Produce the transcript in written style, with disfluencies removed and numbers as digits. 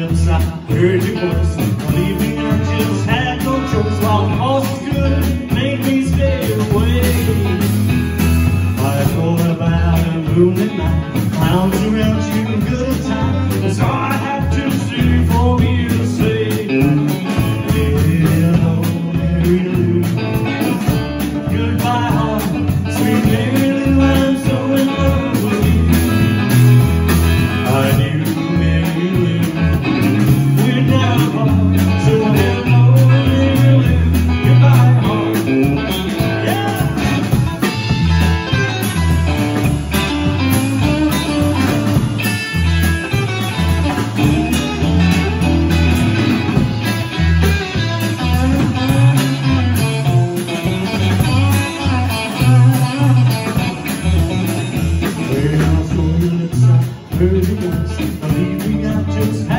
lips, I heard your voice. Believe me, I just had no choice. While horses could make me stay away, I thought about a moonlit night, clowns around you, good time. That's all I have to see for me to say. Hello, Mary Lou. Goodbye, heart, sweet Mary Lou. I'm so in love with you. I knew Mary Lou. We're down apart, so hello, Mary Lou. Goodbye, heart. Yeah. Well, I saw your lips, I heard your voice. Believe me, I just had